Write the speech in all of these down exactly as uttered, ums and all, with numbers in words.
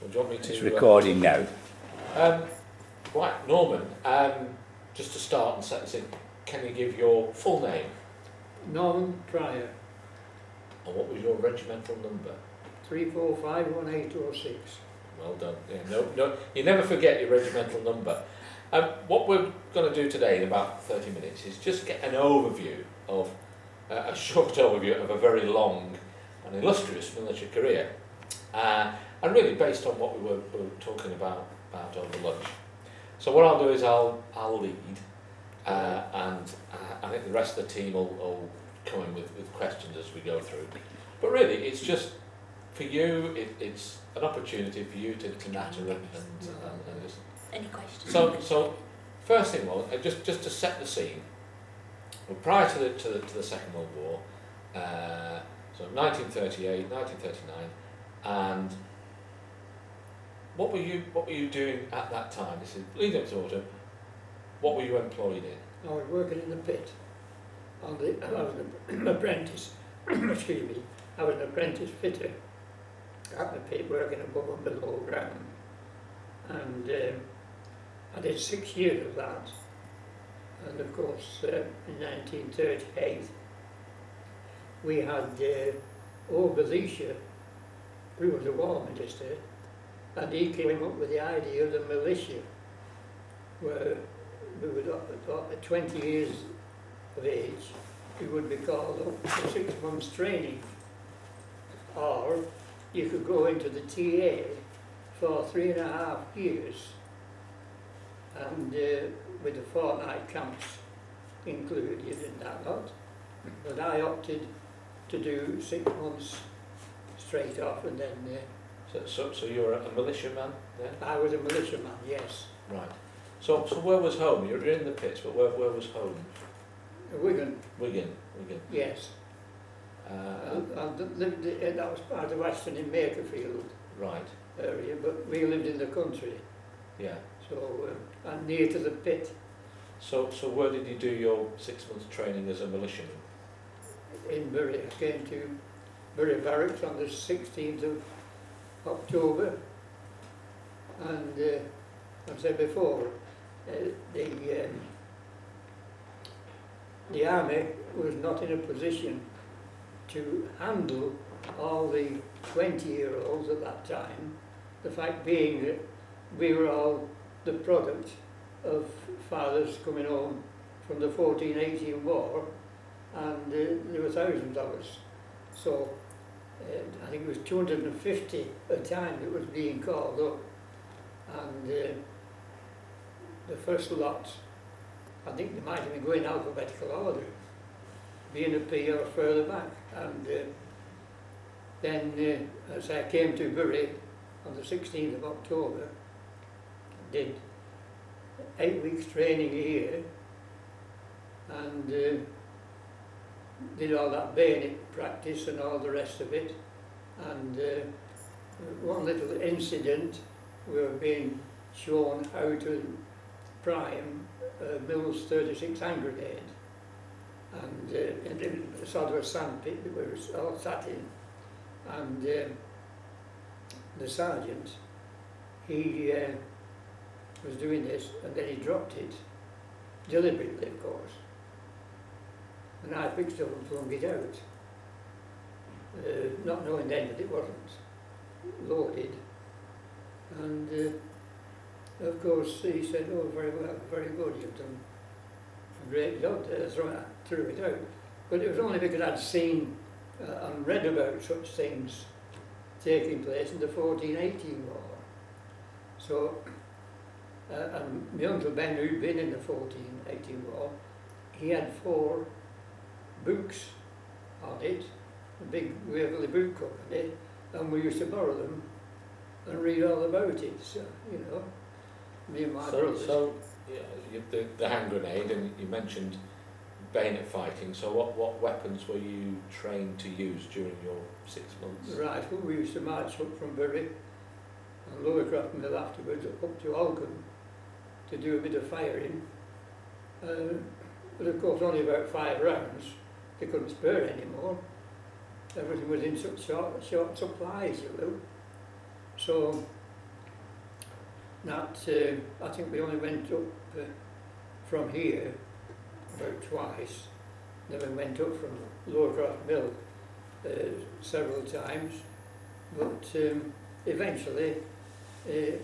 Well, do you want me to... It's recording uh, now. Um, right, Norman, um, just to start and set this in, can you give your full name? Norman Pryor, And what was your regimental number? three four five one eight oh six. Well done. Yeah, no, no, you never forget your regimental number. Um, what we're going to do today in about thirty minutes is just get an overview of, uh, a short overview of a very long and illustrious military career. Uh, and really based on what we were, were talking about, about over lunch. So what I'll do is I'll, I'll lead, uh, and uh, I think the rest of the team will, will come in with, with questions as we go through. But really, it's just, for you, it, it's an opportunity for you to, to natter and, and, and, and listen. Any questions? So, so first thing, well, uh, just just to set the scene. Well, prior to the to the, to the Second World War, uh, so nineteen thirty-eight, nineteen thirty-nine, and what were you what were you doing at that time? This is leading up to autumn. What were you employed in? I was working in the pit. On the, I was an apprentice. Excuse me. I was an apprentice fitter at the pit, working above and below ground. And um, I did six years of that. And of course, uh, in nineteen thirty-eight, we had uh, Obelisha, who was a war minister, and he came up with the idea of the militia, where we would, at twenty years of age, we would be called up for six months training. Or you could go into the T A for three and a half years, and uh, with the fortnight camps included in that lot. But I opted to do six months straight off, and then uh, So, so, so you're a, a militiaman then? I was a militiaman, yes. Right. So, so where was home? You're in the pits, but where, where was home? Wigan, Wigan, Wigan. yes. Uh, I, I lived, in- that was part of Weston in Makerfield right. area, but we lived in the country, Yeah. so uh, and near to the pit So, so where did you do your six months training as a militiaman? in Bury. I came to Bury Barracks on the sixteenth of October, and uh, I've said before, uh, the um, the army was not in a position to handle all the twenty-year-olds at that time. The fact being that we were all the product of fathers coming home from the fourteen eighteen war, and uh, there were thousands of us. So uh, I think it was two hundred fifty a time that was being called up, and uh, the first lot, I think they might have been going alphabetical order, being a P or further back. And uh, then uh, as I came to Bury on the sixteenth of October, did eight weeks training a year, and uh, did all that bayonet practice and all the rest of it. And uh, one little incident, we were being shown how to prime uh, Mills thirty-six hand grenade, and uh, it was sort of a sand pit that we were all sat in, and uh, the sergeant, he uh, was doing this, and then he dropped it, deliberately of course, and I picked it up and flung it out, uh, not knowing then that it wasn't loaded. And uh, of course he said, "Oh, very well, very good, you've done a great job there," so I threw it out. But it was only because I'd seen uh, and read about such things taking place in the fourteen eighteen war. So, uh, and my Uncle Ben, who'd been in the fourteen eighteen war, he had four books on it, a big Waverley book company, and we used to borrow them and read all about it, so, you know, me and my So, brothers. so yeah, you, the, the hand grenade, and you mentioned bayonet fighting. So, what, what weapons were you trained to use during your six months? The rifle, we used to march up from Bury and Lowercroft Mill afterwards up to Alcombe to do a bit of firing. Uh, but of course only about five rounds, they couldn't spare anymore. Everything was in such short, short supply, as you will. So that uh, I think we only went up uh, from here about twice. Then we went up from Lowercroft Mill uh, several times, but um, eventually uh,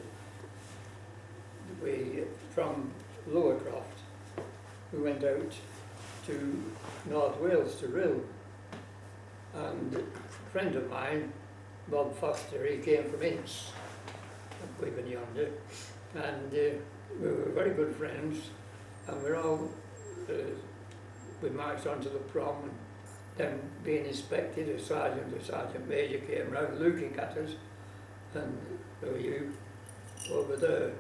we, from Lowercroft, we went out to North Wales, to Rhyl, and a friend of mine, Bob Foster, he came from Ince, up Wigan yonder, and uh, we were very good friends, and we're all, uh, we marched on to the prom, and then being inspected, a sergeant, a sergeant major came round looking at us, and who are you over there?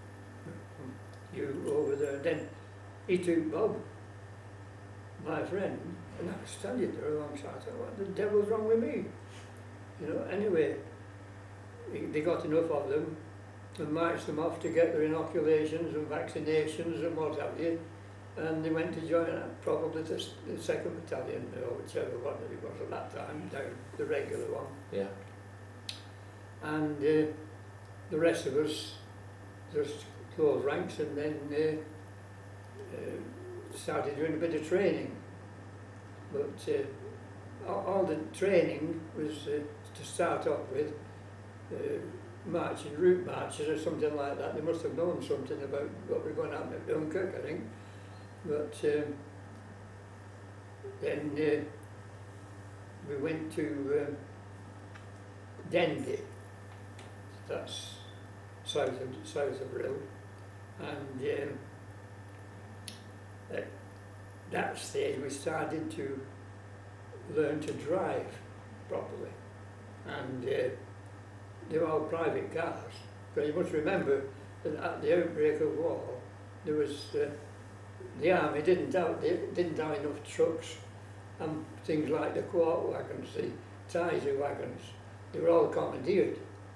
You over there. And then he took Bob, my friend, and I was standing there alongside. I thought, what the devil's wrong with me? You know, anyway, they got enough of them and marched them off to get their inoculations and vaccinations and what have you. And they went to join uh, probably the, the second battalion, or whichever one it was at that time, down the regular one. Yeah. And uh, the rest of us just closed ranks and then uh, uh, started doing a bit of training. But uh, all, all the training was uh, to start off with uh, marching, route marches or something like that. They must have known something about what was going on at Dunkirk, I think. But um, then uh, we went to uh, Denby, that's south of, south of Rhyl, and um, at that stage we started to learn to drive properly, and uh, they were all private cars. But you must remember that at the outbreak of war there was uh, the army didn't have, they didn't have enough trucks and things like the quart wagons, the Tizer wagons, they were all commandeered.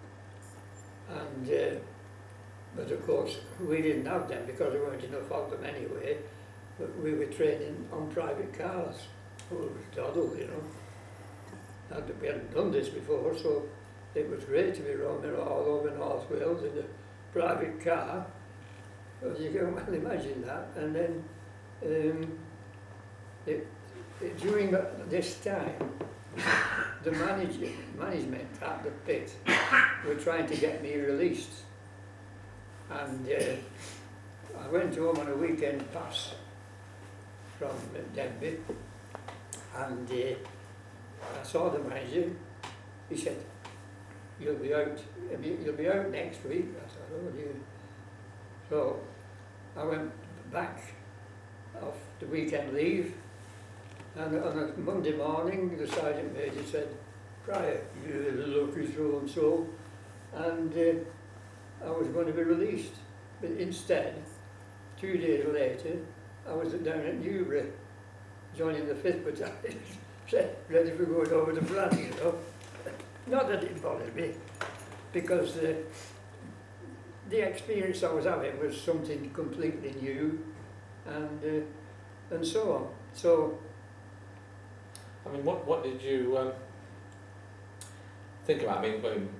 And, uh, but of course we didn't have them because there weren't enough of them anyway, but we were training on private cars. Oh, it was doddle, you know. And we hadn't done this before, so it was great to be roaming all over North Wales in a private car. Well, you can well imagine that. And then um, it, it, during this time, the manager, management at the pit were trying to get me released. And uh, I went home on a weekend pass from Denby, and uh, I saw the manager. He said, "You'll be out. You'll be out next week." I thought, "Oh dear." So I went back off the weekend leave, and on a Monday morning the sergeant major said, "Prior, you're the lucky so and so," and uh, I was going to be released. But instead, two days later, I was down at Newbury, joining the fifth battalion, ready for going over to France, you know. Not that it bothered me, because uh, the experience I was having was something completely new, and uh, and so on. So, I mean, what what did you um, think about? I mean, when,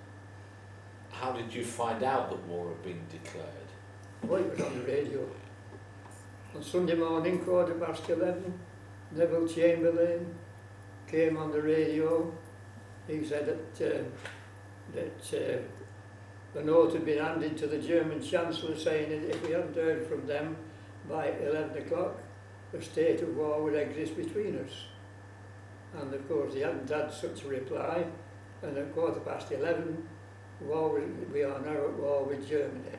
how did you find out that war had been declared? well, it was on the radio. On Sunday morning, quarter past eleven, Neville Chamberlain came on the radio. He said that uh, that uh, the note had been handed to the German Chancellor saying that if we hadn't heard from them by eleven o'clock, a state of war would exist between us. And of course he hadn't had such a reply, and at quarter past eleven, war was, we are now at war with Germany.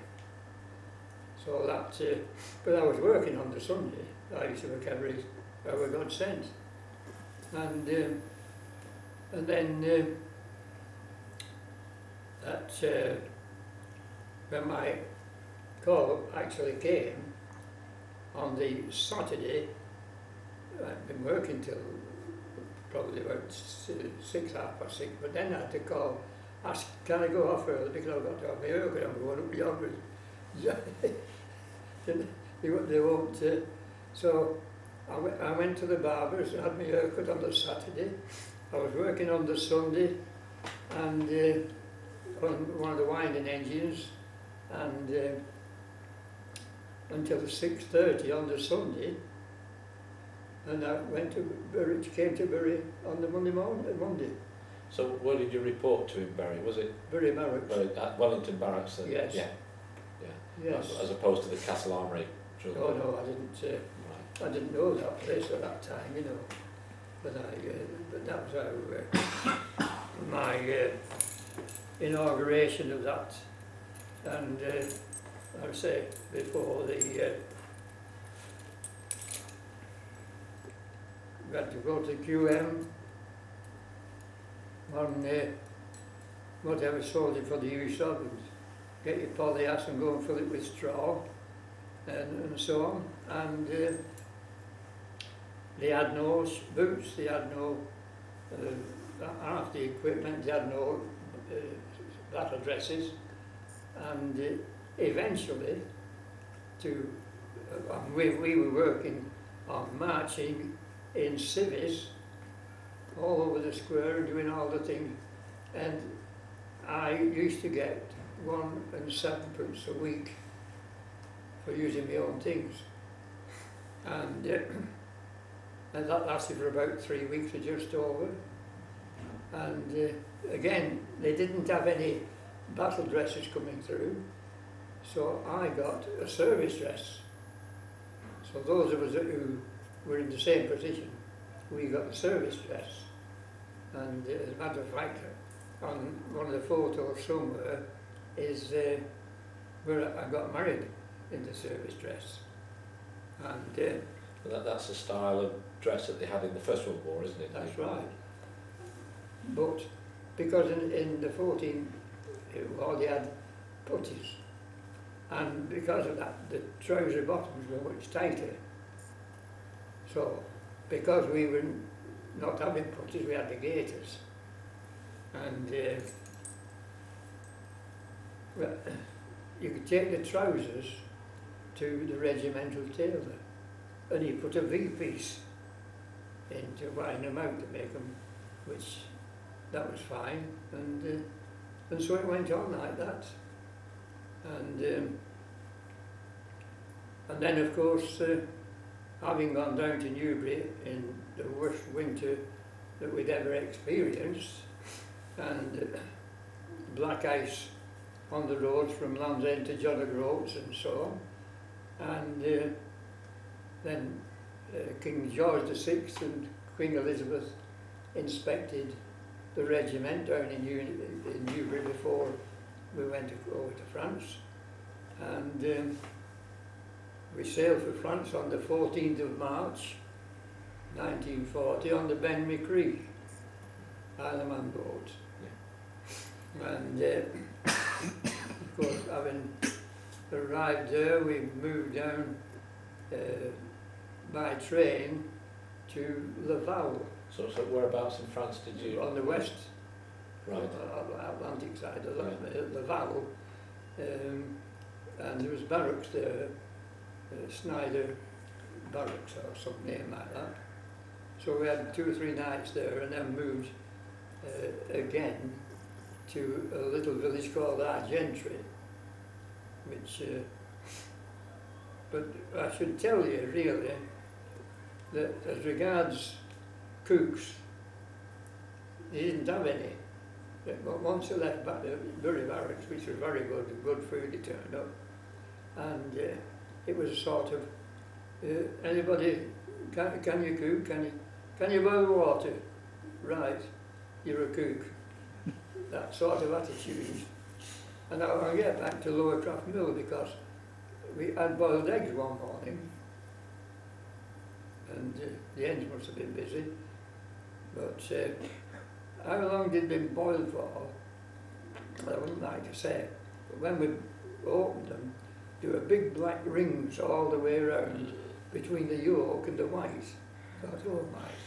So that, uh, but I was working on the Sunday. I used to work every hour God sent. And, um, and then uh, that, uh, when my call actually came on the Saturday, I'd been working till probably about six, half past six, but then I had to call, ask, can I go off early because I've got to have my hair cut, I'm going up yonder. they, they won't, uh, so I, w I went to the barber's and had my hair cut on the Saturday. I was working on the Sunday, and uh, on one of the winding engines, and uh, until six thirty on the Sunday, and I went to Bury, came to Bury on the Monday morning, Monday. So where did you report to in Bury? Was it Bury Barracks. Bury, at Wellington Barracks? Then? Yes. Yeah. Yeah. Yes. As, as opposed to the Castle Armoury drill. Oh no, I didn't. Uh, Right. I didn't know that place at that time, you know. But I, uh, but that was how uh, my uh, inauguration of that, and uh, I would say before the. Uh, we had to go to Q M on uh, whatever sorted for the use of, and get your polyas and go and fill it with straw, and, and so on. And uh, they had no boots, they had no uh, half the equipment, they had no uh, battle dresses, and uh, eventually, to uh, we, we were working on marching in civvies all over the square and doing all the things, and I used to get one and sevenpence a week for using my own things, and, uh, and that lasted for about three weeks or just over. And uh, again, they didn't have any battle dresses coming through, so I got a service dress. So those of us who were in the same position, we got the service dress. And uh, as a matter of fact, on one of the photos somewhere is uh, where I got married in the service dress. And uh, Well, that, that's the style of dress that they had in the First World War, isn't it? that's right. But because in, in the fourteen war they had puttees, and because of that the trouser bottoms were much tighter. So because we were not having puttees, we had the gaiters. And uh, well, you could take the trousers to the regimental tailor, and he put a V-piece in to wind them out to make them, which that was fine, and uh, and so it went on like that. And um, and then of course, uh, having gone down to Newbury in the worst winter that we'd ever experienced, and uh, black ice on the roads from Land's End to John O'Groats and so on, and uh, then uh, King George the Sixth and Queen Elizabeth inspected the regiment down in, New in Newbury before we went to, over to France, and um, we sailed for France on the fourteenth of March nineteen forty on the Ben McCree Isle of Man boat. Yeah. And uh, of course, having arrived there, we moved down uh, by train to Laval. So, so whereabouts in France did you? On the west, Right. uh, Atlantic side of Yeah. Laval, um, and there was barracks there, uh, Snyder Barracks or some name like that. So we had two or three nights there, and then moved uh, again to a little village called Argentry, which, uh, but I should tell you really that as regards cooks, they didn't have any. But once they left back to Bury Barracks, which was very good, good food they turned up, and uh, it was a sort of, uh, anybody, can, can you cook, can you, can you boil water? Right, you're a cook. That sort of attitude. And I'll, I'll get back to Lower Craft Mill because we had boiled eggs one morning, and uh, the ends must have been busy, but uh, how long did they boil for? I wouldn't like to say, but when we opened them, there were big black rings all the way around between the yolk and the white. I thought, oh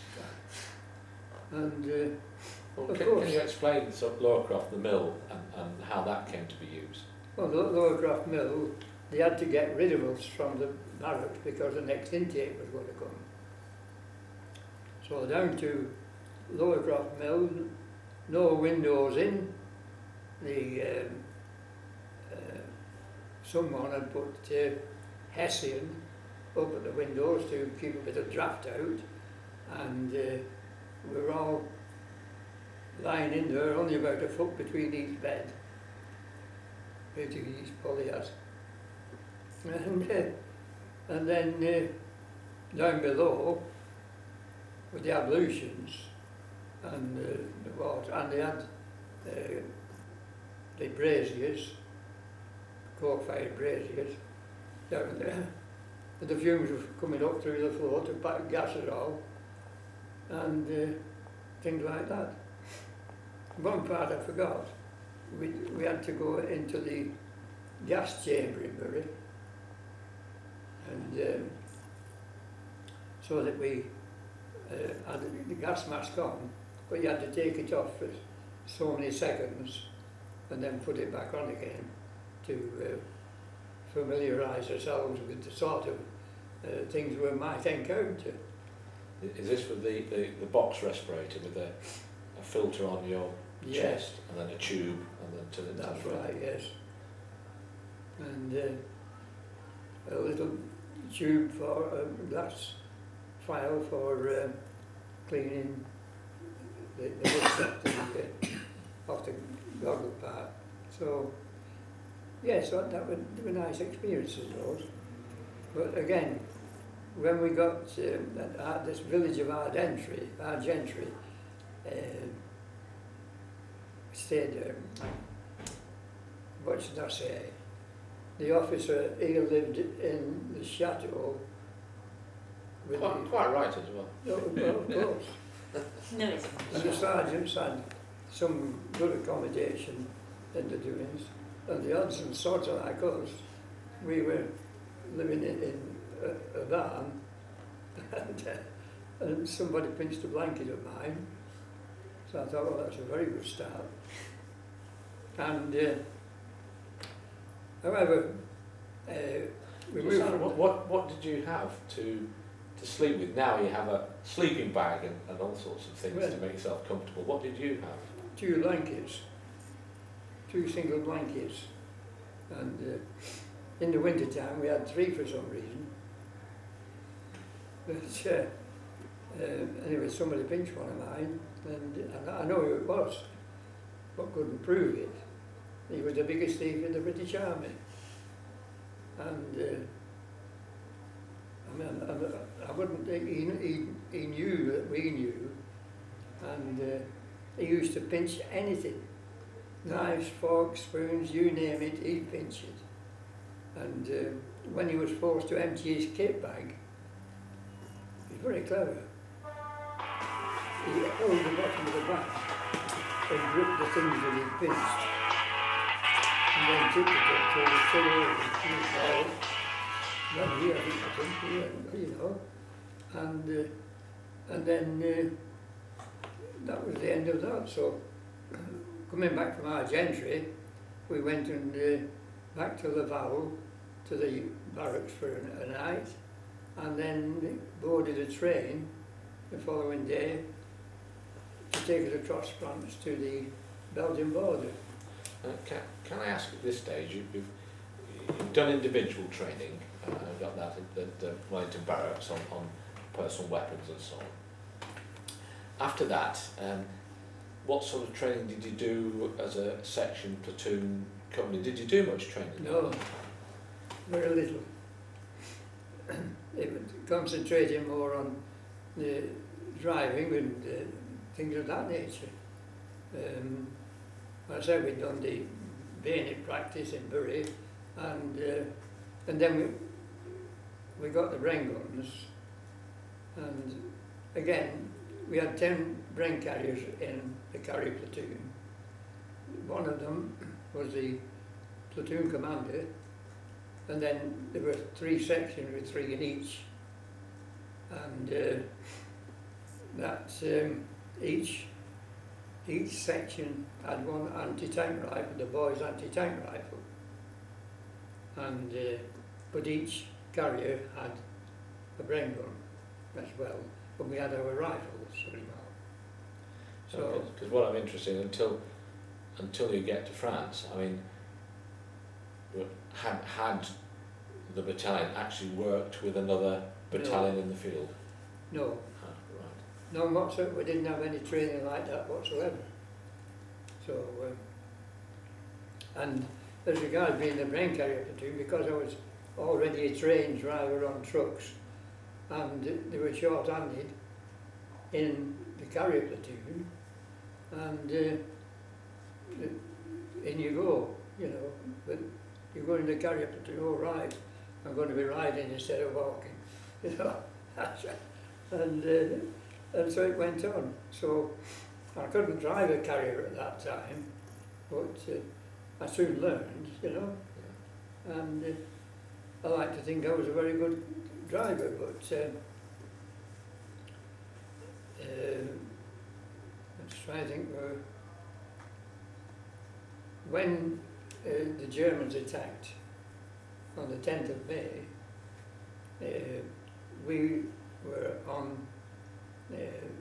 my God. And uh, Well, of can, course. can you explain so Lowercroft, the mill, and, and how that came to be used? Well, the Lower Craft Mill, they had to get rid of us from the barracks because the next intake was going to come. So down to Lower Craft Mill, no windows in, the um, uh, someone had put uh, Hessian up at the windows to keep a bit of draft out, and uh, we were all lying in there, only about a foot between each bed, between each polyat. And, uh, and then uh, down below with the ablutions and uh, the water, and they had uh, the braziers, coke-fired braziers down there. And the fumes were coming up through the floor to pack gas and all, and uh, things like that. One part I forgot, we, we had to go into the gas chamber in Bury, and um, so that we uh, had the gas mask on, but you had to take it off for so many seconds and then put it back on again to uh, familiarise ourselves with the sort of uh, things we might encounter. Is this with the, the, the box respirator with a, a filter on your Yes. chest and then a tube and then to the That's to the right, yes. And uh, a little tube for a glass file for uh, cleaning the, the wood off the, uh, off the goggle part. So, yes, that, that were, they were nice experiences, those. But again, when we got um, at, at this village of Ardentry, Argentry, uh, stayed there. What should I say? The officer, he lived in the chateau. With quite, the, quite right as well. no, well, of course. No, it's And the sergeants had some good accommodation in the doings. And the odds and sorts of like us, we were living in, in a, a van, and, uh, and somebody pinched a blanket of mine. So I thought, well, that's a very good start. And, uh, however, uh, we moved So from what, what, what did you have to to sleep with? Now you have a sleeping bag and, and all sorts of things Well, to make yourself comfortable. What did you have? two blankets, two single blankets. And uh, in the winter time we had three for some reason. But uh, uh, anyway, somebody pinched one of mine, and, and I know who it was, but couldn't prove it. He was the biggest thief in the British Army. And uh, I mean, I, I wouldn't, he, he, he knew that we knew, and uh, he used to pinch anything. Knives, forks, spoons, you name it, he'd pinch it. And uh, when he was forced to empty his kit bag, he was very clever. He held the bottom of the bag and gripped the things that he'd pinched, and then took it up to the till and well, here, I think, here, you know, and uh, and then uh, that was the end of that. So coming back from our gentry, we went and uh, back to Laval, to the barracks for a, a night, and then boarded a train the following day to take us across France to the Belgian border. Uh, can, can I ask at this stage, you, you've, you've done individual training, uh, I've got that at, at uh, Wellington Barracks on, on personal weapons and so on. After that, um, what sort of training did you do as a section, platoon, company? Did you do much training? No, very little. It was concentrating more on the driving and uh, things of that nature. Um, I said we'd done the bayonet practice in Bury, and uh, and then we we got the Bren guns, and again we had ten Bren carriers in the carry platoon. One of them was the platoon commander, and then there were three sections with three in each, and uh, that um, each each section had one anti-tank rifle, the boys' anti-tank rifle, and uh, but each carrier had a Bren gun as well, but we had our rifles. So, because what I'm interested in, until until you get to France, I mean, were, had had the battalion actually worked with another battalion No. in the field? No, Ah, right. no whatsoever. We didn't have any training like that whatsoever. So, um, and as regards being the brain carrier platoon, because I was already a trained driver on trucks, and they were short-handed in the carrier platoon, and uh, in you go, you know, but you go in the carrier platoon, all right, I'm going to be riding instead of walking, you know, and, uh, and so it went on. So I couldn't drive a carrier at that time, but uh, I soon learned, you know, and uh, I like to think I was a very good driver, but uh, uh, let's try to think, uh, when uh, the Germans attacked on the tenth of May, uh, we were on uh,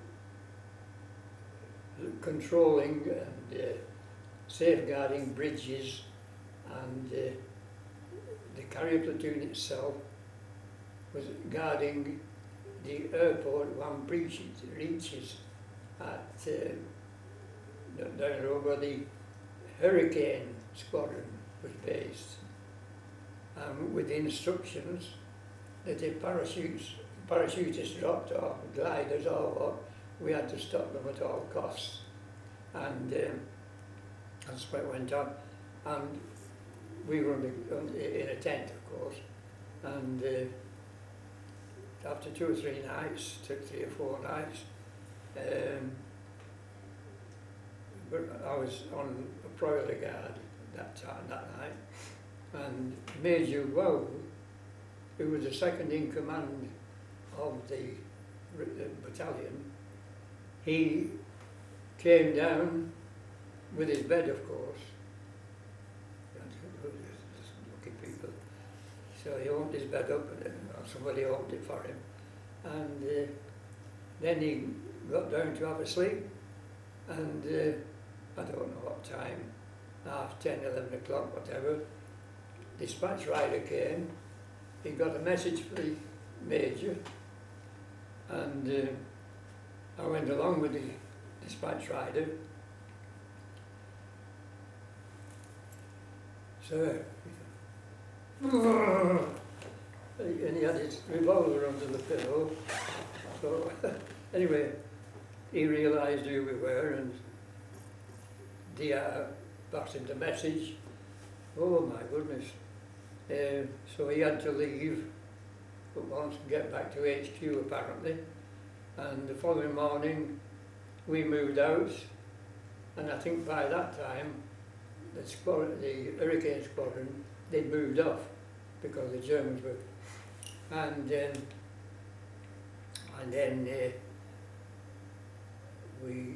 controlling and uh, safeguarding bridges, and uh, the carrier platoon itself was guarding the airport one reaches, reaches at uh, down the road where the Hurricane Squadron was based, um, with the instructions that if parachutes, parachutists dropped off, gliders or what, we had to stop them at all costs. And um, that's what went on. And we were in, the, in a tent, of course, and uh, after two or three nights, took three or four nights, um, but I was on a broiler guard that time, that night, and Major Wow, who was the second in command of the, the battalion, he came down with his bed, of course. Lucky people. So he opened his bed up, and or somebody opened it for him, and uh, then he got down to have a sleep, and uh, I don't know what time, half ten, eleven o'clock, whatever, dispatch rider came. He got a message for the major, and uh, I went along with the dispatch rider. Sir, and he had his revolver under the pillow. So anyway, he realised who we were, and the uh, passed him the message. Oh my goodness. Uh, so he had to leave at once and get back to H Q apparently. And the following morning we moved out, and I think by that time the, squadron, the Hurricane Squadron, they'd moved off because the Germans were. And, um, and then uh, we,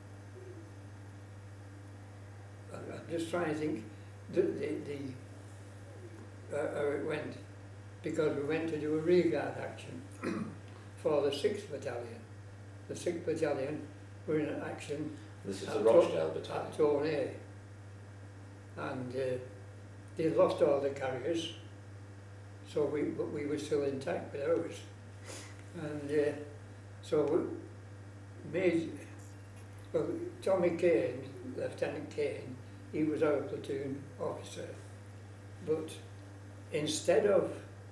I'm just trying to think the, the, the uh, how it went, because we went to do a rearguard action for the sixth Battalion. The sixth Battalion were in action. This is at the Rochdale Battalion. At Tournai. And uh, they lost all the carriers, so we, but we were still intact with ours. And uh, so we made, well, Tommy Kane, Lieutenant Kane, he was our platoon officer, but instead of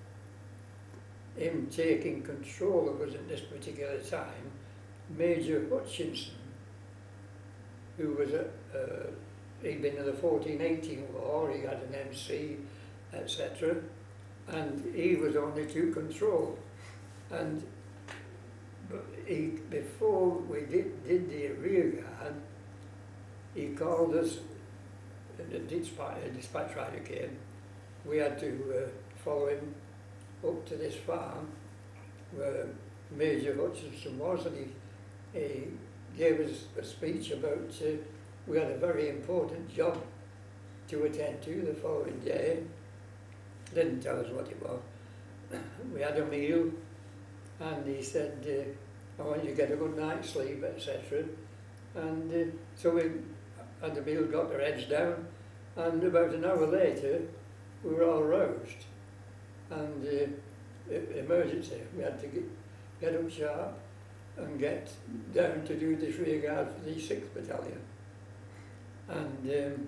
him taking control of us at this particular time, Major Hutchinson, who was a, uh, he'd been in the fourteen eighteen war, he had an M C, et cetera, and he was only to control. And but he, before we did, did the rear guard, he called us, the dispatch, the dispatch rider came, we had to uh, follow him up to this farm where Major Hutchinson was, and he, he gave us a speech about uh, we had a very important job to attend to the following day. Didn't tell us what it was. We had a meal, and he said, uh, I want you to get a good night's sleep, et cetera. And uh, so we had the meal, got our heads down, and about an hour later, we were all roused, and uh, e- emergency, we had to get, get up sharp and get down to do this rear guard for the sixth Battalion. And um,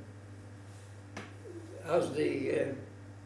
as the, um,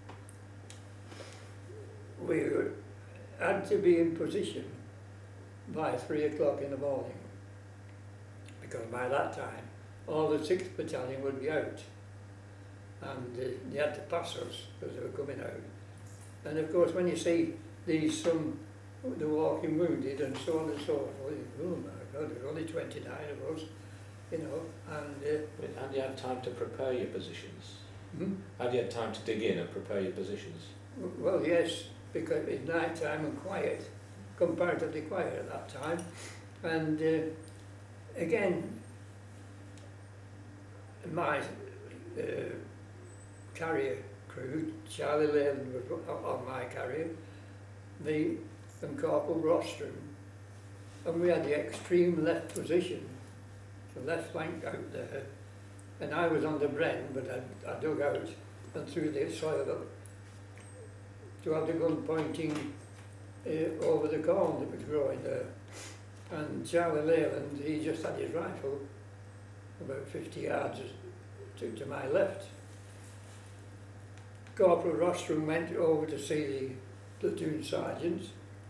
we were, had to be in position by three o'clock in the morning, because by that time all the sixth Battalion would be out, and uh, they had to pass us because they were coming out. And of course when you see these some, the walking wounded and so on and so forth, oh my God, there were only twenty-nine of us, you know, and uh, How do you have time to prepare your positions? hmm? How do you have time to dig in and prepare your positions? Well, yes, because it's night time and quiet, comparatively quiet at that time. And uh, again, my uh, carrier crew, Charlie Leyland was on on my carrier, me and Corporal Rostrom, and we had the extreme left position, the left flank out there, and I was on the Bren, but I, I dug out and threw the soil up to have the gun pointing uh, over the corn that was growing there. And Charlie Leyland, he just had his rifle about fifty yards to, to my left. Corporal Rostrom went over to see the platoon sergeants,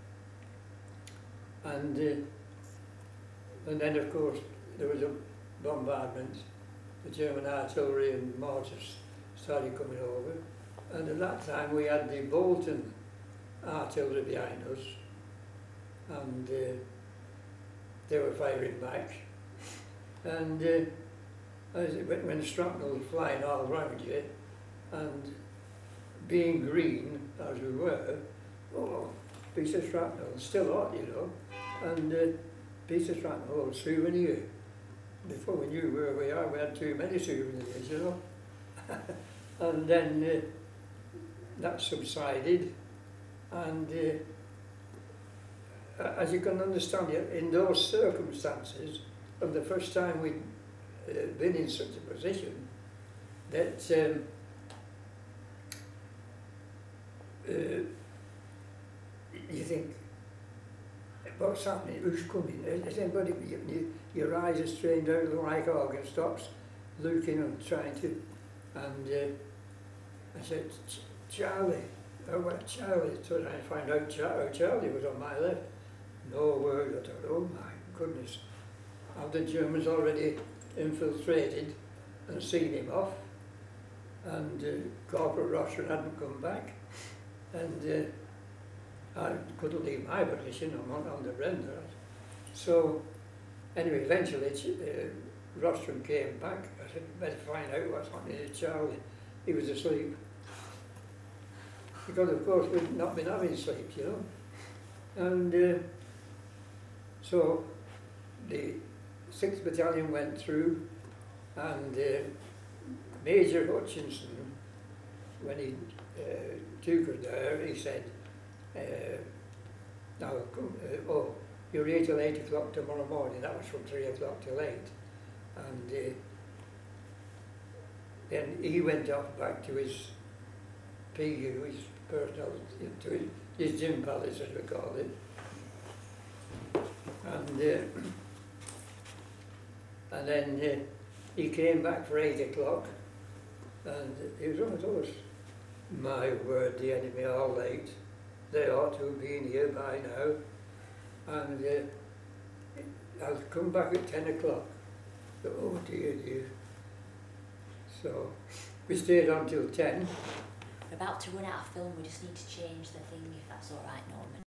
and uh, and then of course there was a bombardment. The German artillery and mortars started coming over, and at that time we had the Bolton artillery behind us, and uh, they were firing back. And uh, as it went, when shrapnel was flying all around you, and being green as we were, oh, piece of shrapnel, still hot, you know, and uh, piece of shrapnel, oh, souvenir. Before we knew where we are, we had too many souvenirs, you know. And then uh, that subsided, and uh, as you can understand, in those circumstances, from the first time we'd uh, been in such a position, that um, uh, you think, what's happening, who's coming, is anybody, you, you, your eyes are strained out like organ stops, looking and trying to, and uh, I said, Charlie, oh, well, Charlie, so I find out Char oh, Charlie was on my left. No word. I thought, oh my goodness, have the Germans already infiltrated and seen him off? And uh, Corporal Rostrom hadn't come back, and uh, I couldn't leave my position, I'm on, on the render. So anyway, eventually uh, Rostrom came back. I said, better find out what's happening to Charlie. He was asleep. Because of course we'd not been having sleep, you know. And uh, so the sixth Battalion went through, and uh, Major Hutchinson, when he uh, took us there, he said, uh, now, come, uh, oh, you're here till eight o'clock tomorrow morning. That was from three o'clock till eight. And uh, then he went off back to his P U, his personal, to his, his gym palace, as we call it. And, uh, and then uh, he came back for eight o'clock, and he was one of those, my word, the enemy are late. They ought to have been here by now. And uh, I'll come back at ten o'clock. Oh dear, dear. So we stayed on till ten. We're about to run out of film, we just need to change the thing, if that's all right, Norman.